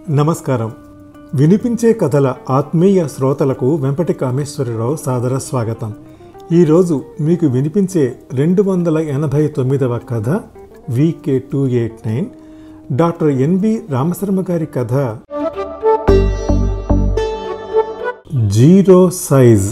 నమస్కారం. వినిపించే కథల ఆత్మీయ శ్రోతలకు వెంపటి కామేశ్వరరావు సాదర స్వాగతం. ఈరోజు మీకు వినిపించే 289వ కథ VK289 డాక్టర్ ఎన్వి రామశర్మ గారి కథ జీరో సైజ్.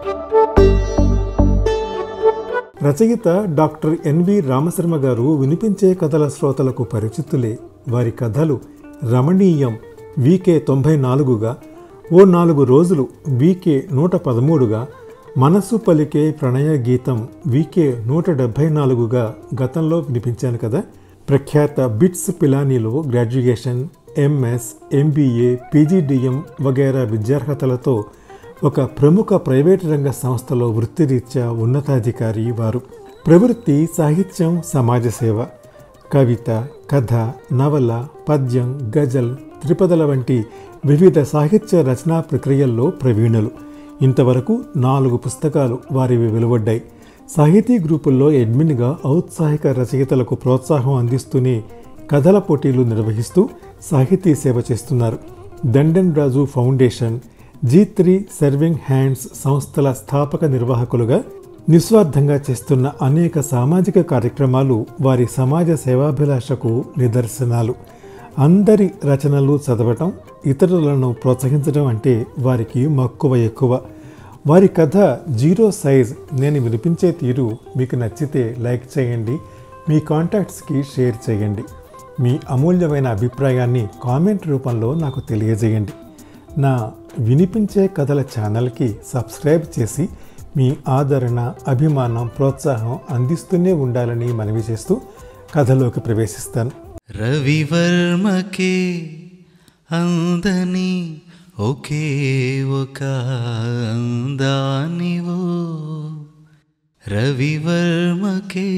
రచయిత డాక్టర్ ఎన్వి రామశర్మ గారు వినిపించే కథల శ్రోతలకు పరిచితులే. వారి కథలు రమణీయం VK94గా, ఓ 4 రోజులు VK113గా, మనసు పలికే ప్రణయ గీతం VK174గా గతంలో వినిపించాను కదా. ప్రఖ్యాత బిట్స్ పిలానీలో గ్రాడ్యుయేషన్, MS, MBA, PGDM వగైరా విద్యార్హతలతో ఒక ప్రముఖ ప్రైవేటు రంగ సంస్థలో వృత్తిరీత్యా ఉన్నతాధికారి వారు. ప్రవృత్తి సాహిత్యం, సమాజ సేవ. కవిత, కథ, నవల, పద్యం, గజల్, త్రిపదల వంటి వివిధ సాహిత్య రచనా ప్రక్రియల్లో ప్రవీణులు. ఇంతవరకు 4 పుస్తకాలు వారివి వెలువడ్డాయి. సాహితీ గ్రూపుల్లో అడ్మిన్గా ఔత్సాహిక రచయితలకు ప్రోత్సాహం అందిస్తూనే కథల పోటీలు నిర్వహిస్తూ సాహితీ సేవ చేస్తున్నారు. Dandan Raju foundation, G3 serving hands సంస్థల స్థాపక నిర్వాహకులుగా నిస్వార్థంగా చేస్తున్న అనేక సామాజిక కార్యక్రమాలు వారి సమాజ సేవాభిలాషకు నిదర్శనాలు. అందరి రచనలు చదవటం, ఇతరులను ప్రోత్సహించడం అంటే వారికి మక్కువ ఎక్కువ. వారి కథ జీరో సైజ్ నేను వినిపించే తీరు మీకు నచ్చితే లైక్ చేయండి, మీ కాంటాక్ట్స్కి షేర్ చేయండి. మీ అమూల్యమైన అభిప్రాయాన్ని కామెంట్ రూపంలో నాకు తెలియజేయండి. నా వినిపించే కథల ఛానల్కి సబ్స్క్రైబ్ చేసి మీ ఆదరణ, అభిమానం, ప్రోత్సాహం అందిస్తూనే ఉండాలని మనవి చేస్తూ కథలోకి ప్రవేశిస్తాను. రవివర్మకే అందని ఒకే ఒక అందానివో, రవివర్మకే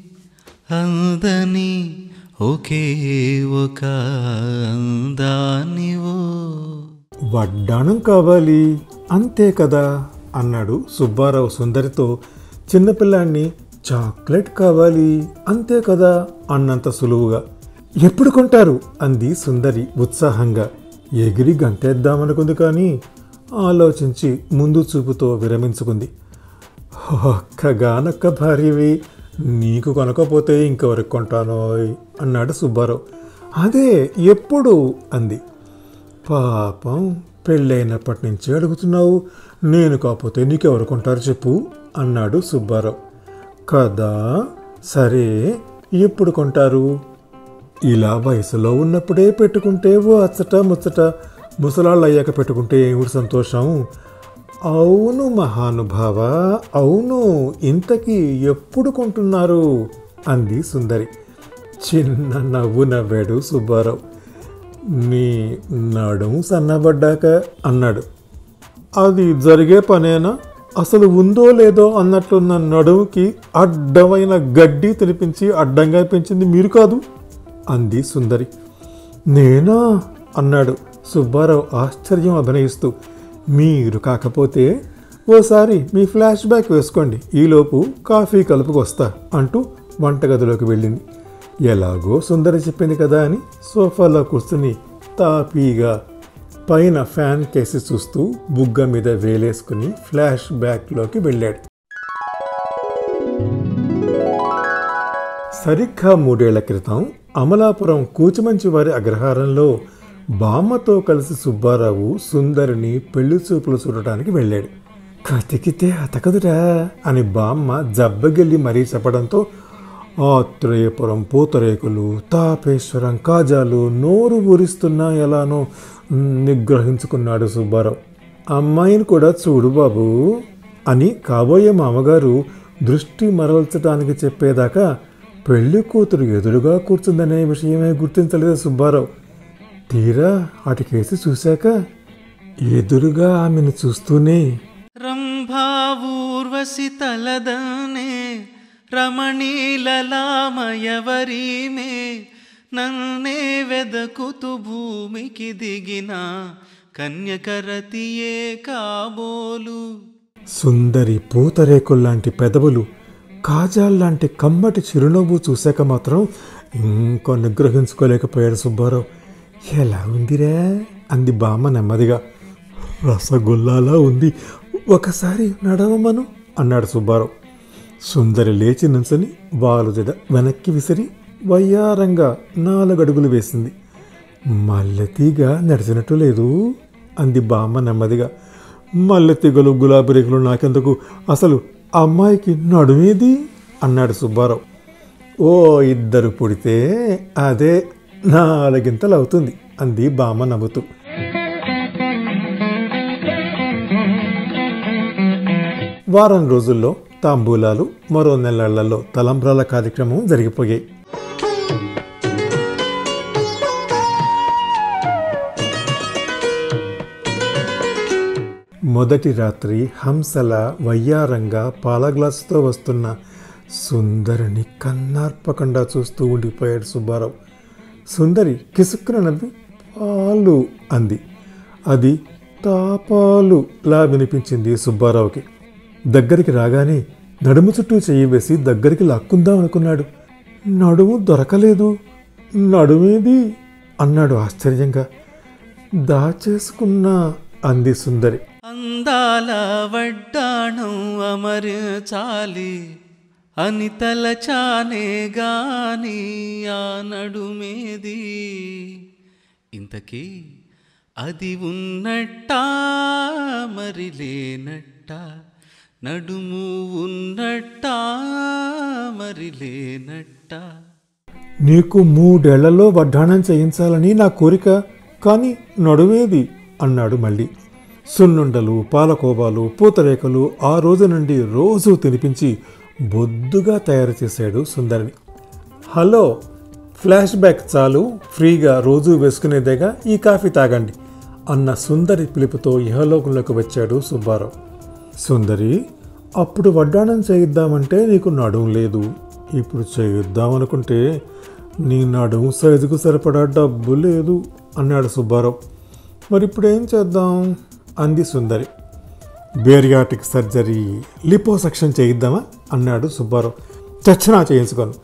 అందని ఒకే ఒక అందానివో. వడ్డాణం కావాలి అంతే కదా అన్నాడు సుబ్బారావు సుందరితో. చిన్నపిల్లాన్ని చాక్లెట్ కావాలి అంతే కదా అన్నంత సులువుగా. ఎప్పుడు కొంటారు అంది సుందరి ఉత్సాహంగా. ఎగిరి గంతేద్దామనుకుంది కానీ ఆలోచించి ముందు చూపుతో విరమించుకుంది. ఒక్కగానొక్క భార్యవి, నీకు కొనకపోతే ఇంకెవరికి కొంటానో అన్నాడు సుబ్బారావు. అదే ఎప్పుడు అంది. పాపం, పెళ్ళైనప్పటి నుంచి అడుగుతున్నావు, నేను కాకపోతే నీకెవరు కొంటారు చెప్పు అన్నాడు సుబ్బారావు. కదా, సరే ఎప్పుడు కొంటారు? ఇలా వయసులో ఉన్నప్పుడే పెట్టుకుంటే ఓ అచ్చట ముచ్చట, ముసలాళ్ళు అయ్యాక పెట్టుకుంటే ఏమిటి సంతోషం? అవును మహానుభావ, అవును, ఇంతకీ ఎప్పుడు కొంటున్నారు అంది సుందరి. చిన్న నవ్వు నవ్వాడు సుబ్బారావు. నీ నడుము సన్నబడ్డాక అన్నాడు. అది జరిగే పనేనా? అసలు ఉందో లేదో అన్నట్లున్న నడుముకి అడ్డమైన గడ్డి తినిపించి అడ్డంగా పెంచింది మీరు కాదు అంది సుందరి. నేనా అన్నాడు సుబ్బారావు ఆశ్చర్యం అభినయిస్తూ. మీరు కాకపోతే ఓసారి మీ ఫ్లాష్ బ్యాక్ వేసుకోండి, ఈలోపు కాఫీ కలుపుకొస్తా అంటూ వంటగదిలోకి వెళ్ళింది. ఎలాగో సుందరి చెప్పింది కదా అని సోఫాలో కూర్చుని తాపీగా పైన ఫ్యాన్ కేసి చూస్తూ బుగ్గ మీద వేలేసుకుని ఫ్లాష్ బ్యాక్లోకి వెళ్ళాడు. సరిగ్గా 3 ఏళ్ల క్రితం అమలాపురం కూచిమంచి వారి అగ్రహారంలో బామ్మతో కలిసి సుబ్బారావు సుందరిని పెళ్లి చూపులు చూడటానికి వెళ్ళాడు. కతికితే అతకదురా అని బామ్మ జబ్బగిల్లి మరీ చెప్పడంతో ఆత్రేయపురం పూతరేకులు, తాపేశ్వరం కాజాలు నోరు ఊరిస్తున్నా ఎలానో నిగ్రహించుకున్నాడు సుబ్బారావు. అమ్మాయిని కూడా చూడు బాబు అని కాబోయే మామగారు దృష్టి మరల్చడానికి చెప్పేదాకా పెళ్లి కూతురు ఎదురుగా కూర్చుందనే విషయమే గుర్తించలేదు సుబ్బారావు. తీరా అటుకేసి చూశాక ఎదురుగా ఆమెను చూస్తూనే రంభా ఊర్వశి తలదనే రమణీలలామయవరీమే నన్నే వెదకుతూ భూమికి దిగిన కన్యకరతియే కాబోలు. సుందరి పూతరేకుల్లాంటి పెదవులు, కాజాల్లాంటి కమ్మటి చిరునవ్వు చూశాక మాత్రం ఇంకా నిగ్రహించుకోలేకపోయాడు సుబ్బారావు. ఎలా ఉందిరా అంది బామ్మ నెమ్మదిగా. రసగుల్లాలా ఉంది, ఒకసారి నడవమను అన్నాడు సుబ్బారావు. సుందరి లేచి నుంచని వాలు జడ వెనక్కి విసిరి వయ్యారంగా 4 అడుగులు వేసింది. మల్లెతీగ నడిచినట్టు లేదు అంది బామ్మ నెమ్మదిగా. మల్లెతీగలు గులాబీ రేకులు నాకెందుకు, అసలు అమ్మాయికి నడుమేది అన్నాడు సుబ్బారావు. ఓ 2 పుడితే అదే 4 అవుతుంది అంది బామ్మ నవ్వుతూ. వారం రోజుల్లో తాంబూలాలు, మరో నెలళ్లలో తలంబ్రాల కార్యక్రమం జరిగిపోయాయి. మొదటి రాత్రి హంసల వయ్యారంగా పాల గ్లాసుతో వస్తున్న సుందరిని కన్నార్పకుండా చూస్తూ ఉండిపోయాడు సుబ్బారావు. సుందరి కిసుక్కున నవ్వి పాలు అంది. అది తాపాలు లా వినిపించింది సుబ్బారావుకి. దగ్గరికి రాగానే నడుము చుట్టూ చెయ్యి వేసి దగ్గరికి లాక్కుందాం అనుకున్నాడు. నడుము దొరకలేదు. నడుమేది అన్నాడు ఆశ్చర్యంగా. దాచేసుకున్నా అంది సుందరి. అందాల వడ్డాణం అమర్చాలి అని తలచానే గాని ఆ నడుమేది, ఇంతకీ అది ఉన్నట్టా మరి లేనట్టా, నడుము ఉన్నట్టా మరి లేనట్టా. నీకు 3 ఏళ్లలో వడ్డాణం చేయించాలని నా కోరిక, కానీ నడుమేది అన్నాడు మళ్ళీ. సున్నుండలు, పాలకోవాలు, పూతరేకలు ఆ రోజు నుండి రోజూ తినిపించి బొద్దుగా తయారు చేశాడు సుందరిని. హలో, ఫ్లాష్ బ్యాక్ చాలు, ఫ్రీగా రోజూ వేసుకునేదేగా, ఈ కాఫీ తాగండి అన్న సుందరి పిలుపుతో ఇహలోకంలోకి వచ్చాడు సుబ్బారావు. సుందరి, అప్పుడు వడ్డాణం చేయిద్దామంటే నీకు నడుం లేదు, ఇప్పుడు చేయిద్దామనుకుంటే నీ నడుం సైజుకు సరిపడా డబ్బు లేదు అన్నాడు సుబ్బారావు. మరి ఇప్పుడు ఏం చేద్దాం అంది సుందరి. బేరియాటిక్ సర్జరీ, లిపోసక్షన్ చేయిద్దామా అన్నాడు సుబ్బారావు. చచ్చినా చేయించుకోను.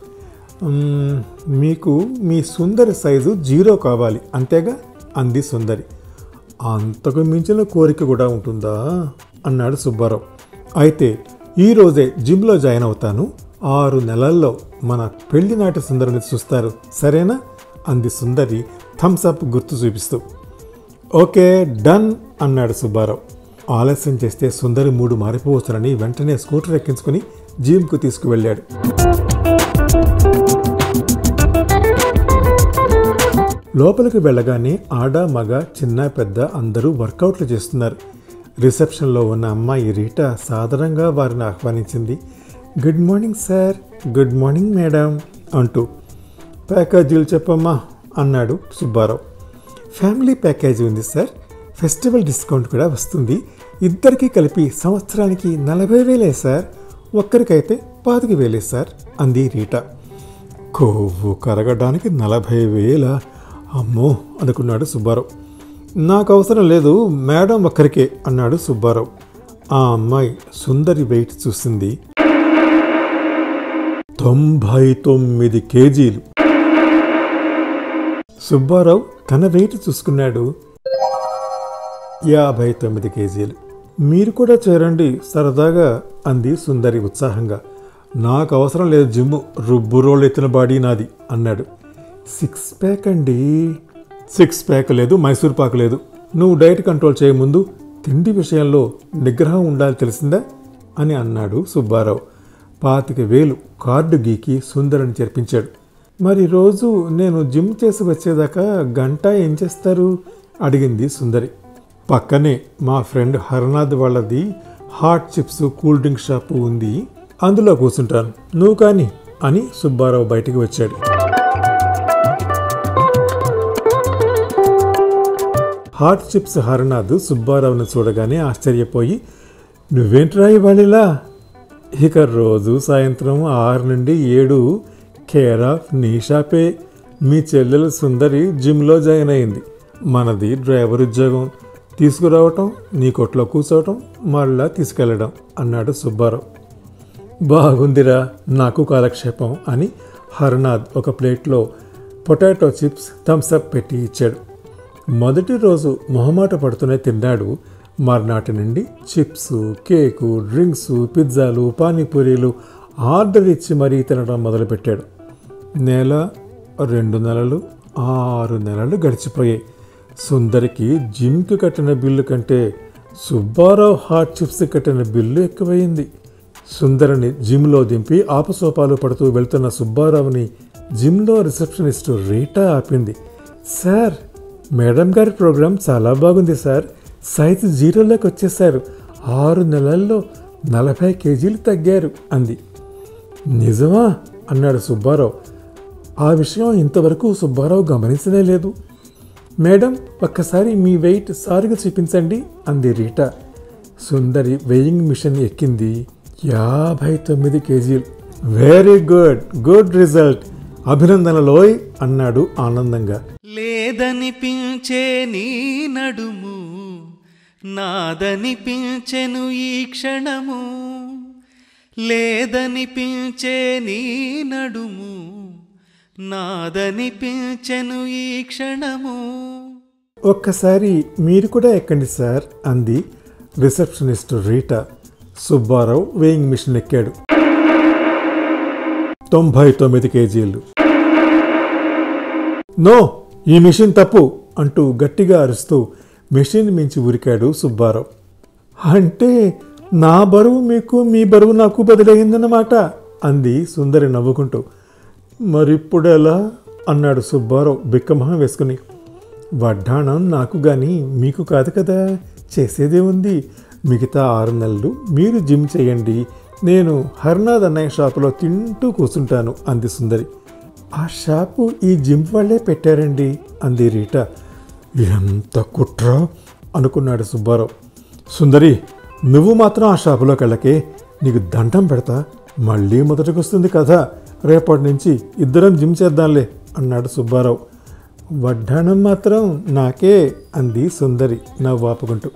మీకు మీ సుందరి సైజు 0 కావాలి అంతేగా అంది సుందరి. అంతకు మించిన కోరిక కూడా ఉంటుందా అన్నాడు సుబ్బారావు. అయితే ఈరోజే జిమ్లో జాయిన్ అవుతాను, 6 నెలల్లో మన పెళ్లినాటి సుందరిని చూస్తారు, సరేనా అంది సుందరి థమ్సప్ గుర్తు చూపిస్తూ. ఓకే డన్ అన్నాడు సుబ్బారావు. ఆలస్యం చేస్తే సుందరి మూడు మారిపోవచ్చునని వెంటనే స్కూటర్ ఎక్కించుకుని జిమ్కు తీసుకువెళ్ళాడు. లోపలికి వెళ్ళగానే ఆడ మగ చిన్న పెద్ద అందరూ వర్కౌట్లు చేస్తున్నారు. రిసెప్షన్లో ఉన్న అమ్మాయి రీటా సాధారణంగా వారిని ఆహ్వానించింది. Good morning sir, good morning madam అంటూ. ప్యాకేజీలు చెప్పమ్మా అన్నాడు సుబ్బారావు. ఫ్యామిలీ ప్యాకేజీ ఉంది సార్, ఫెస్టివల్ డిస్కౌంట్ కూడా వస్తుంది, ఇద్దరికీ కలిపి సంవత్సరానికి 40,000 సార్, ఒక్కరికైతే 25,000 సార్ అంది రీటా. కొవ్వు కరగడానికి 40,000, అమ్మో అనుకున్నాడు సుబ్బారావు. నాకు అవసరం లేదు మేడం ఒక్కరికే అన్నాడు సుబ్బారావు. ఆ అమ్మాయి సుందరి వెయిట్ చూసింది. 99 కేజీలు. సుబ్బారావు తన వెయిట్ చూసుకున్నాడు. 59 కేజీలు. మీరు కూడా చేరండి సరదాగా అంది సుందరి ఉత్సాహంగా. నాకు అవసరం లేదు జిమ్ము, రుబ్బు రోళ్ళు ఎత్తిన బాడీ నాది అన్నాడు. 6 ప్యాక్ అండి. 6 ప్యాక్ లేదు, మైసూర్ పాకు లేదు. నువ్వు డైట్ కంట్రోల్ చేయముందు తిండి విషయంలో నిగ్రహం ఉండాలి తెలిసిందా అని అన్నాడు సుబ్బారావు. 25,000 కార్డు గీకి సుందరిని చేర్పించాడు. మరి రోజు నేను జిమ్ చేసి వచ్చేదాకా గంట ఏం చేస్తారు అడిగింది సుందరి. పక్కనే మా ఫ్రెండ్ హరనాథ్ వాళ్ళది hot chips cool drink shop ఉంది, అందులో కూర్చుంటాను, నువ్వు కానీ అని సుబ్బారావు బయటికి వచ్చాడు. హాట్ చిప్స్ హరనాథ్ సుబ్బారావుని చూడగానే ఆశ్చర్యపోయి, నువ్వేంట్రా ఇవాళిలా? ఇక రోజు సాయంత్రం 6 నుండి 7 కేర్ ఆఫ్ నీ షాపే. మీ చెల్లెలు సుందరి జిమ్లో జాయిన్ అయింది, మనది డ్రైవర్ ఉద్యోగం, తీసుకురావటం, నీ కొట్లో కూర్చోవటం, మళ్ళా తీసుకెళ్ళడం అన్నాడు సుబ్బారావు. బాగుందిరా, నాకు కాలక్షేపం అని హరనాథ్ ఒక ప్లేట్లో పొటాటో చిప్స్ థమ్సప్ పెట్టి ఇచ్చాడు. మొదటి రోజు మొహమాట పడుతూనే తిన్నాడు. మర్నాటి నుండి చిప్స్, కేకు, డ్రింక్స్, పిజ్జాలు, పానీపూరీలు ఆర్డర్ ఇచ్చి మరీ తినడం మొదలుపెట్టాడు. నెల, 2 నెలలు, 6 నెలలు గడిచిపోయాయి. సుందరికి జిమ్కి కట్టిన బిల్లు కంటే సుబ్బారావు హాట్ చిప్స్ కట్టిన బిల్లు ఎక్కువైంది. సుందరిని జిమ్లో దింపి ఆపసోపాలు పడుతూ వెళ్తున్న సుబ్బారావుని జిమ్లో రిసెప్షనిస్టు రీటా ఆపింది. సార్, మేడం గారి ప్రోగ్రాం చాలా బాగుంది సార్. సైజు 0లోకి వచ్చేశారు. 6 నెలల్లో 40 కేజీలు తగ్గారు అంది. నిజమా అన్నాడు సుబ్బారావు. ఆ విషయం ఇంతవరకు సుబ్బారావు గమనించనే లేదు. మేడం, ఒక్కసారి మీ వెయిట్ సారిగా చూపించండి అంది రీటా. సుందరి వెయింగ్ మిషన్ ఎక్కింది. 59 కేజీలు. వెరీ గుడ్, గుడ్ రిజల్ట్, అభినందనలోయ్ అన్నాడు ఆనందంగా. లేదనిపించే నీ నడుము నాదనిపించెను ఈ క్షణము, లేదనిపించే నీ నడుము నాదనిపించెను ఈ క్షణము. ఒక్కసారి మీరు కూడా ఎక్కండి సార్ అంది receptionist Rita. Subbarao weighing machine ఎక్కాడు. 99 కేజీలు. నో, ఈ మిషన్ తప్పు అంటూ గట్టిగా అరుస్తూ మిషన్ మించి ఉరికాడు సుబ్బారావు. అంటే నా బరువు మీకు, మీ బరువు నాకు బదిలయిందన్నమాట అంది సుందరి నవ్వుకుంటూ. మరిప్పుడెలా అన్నాడు సుబ్బారావు బిక్కమొహం వేసుకుని. వడ్డాణం నాకు గాని మీకు కాదు కదా, చేసేదే ఉంది. మిగతా 6 నెలలు మీరు జిమ్ చేయండి, నేను హర్నాథ్ అన్నయ్య షాపులో తింటూ కూర్చుంటాను అంది సుందరి. ఆ షాపు ఈ జిమ్ వాళ్ళే పెట్టారండి అంది రీటా. ఎంత కుట్ర అనుకున్నాడు సుబ్బారావు. సుందరి, నువ్వు మాత్రం ఆ షాపులోకి వెళ్ళకే, నీకు దండం పెడతా. మళ్ళీ మొదటికొస్తుంది కదా, రేపటి నుంచి ఇద్దరం జిమ్ చేద్దాంలే అన్నాడు సుబ్బారావు. వడ్డాణం మాత్రం నాకే అంది సుందరి నవ్వాపుకుంటూ.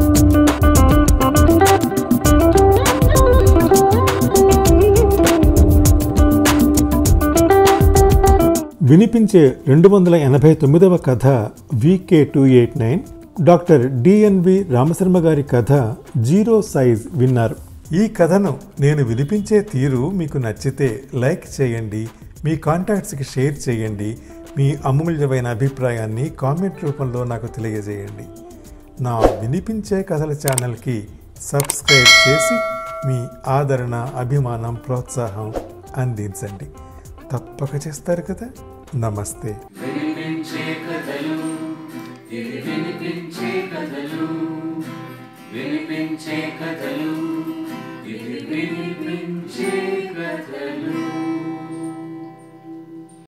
వినిపించే 289వ కథ VK289 డాక్టర్ డిఎన్వి రామశర్మ గారి కథ జీరో సైజ్ విన్నారు. ఈ కథను నేను వినిపించే తీరు మీకు నచ్చితే లైక్ చేయండి, మీ కాంటాక్ట్స్కి షేర్ చేయండి, మీ అమూల్యమైన అభిప్రాయాన్ని కామెంట్ రూపంలో నాకు తెలియజేయండి. నా వినిపించే కథల ఛానల్కి సబ్స్క్రైబ్ చేసి మీ ఆదరణ, అభిమానం, ప్రోత్సాహం అందించండి. తప్పక చేస్తారు కదా. నమస్తే. వినిపించే కథలు, ఇవి వినిపించే కథలు, వినిపించే కథలు, ఇవి వినిపించే కథలు.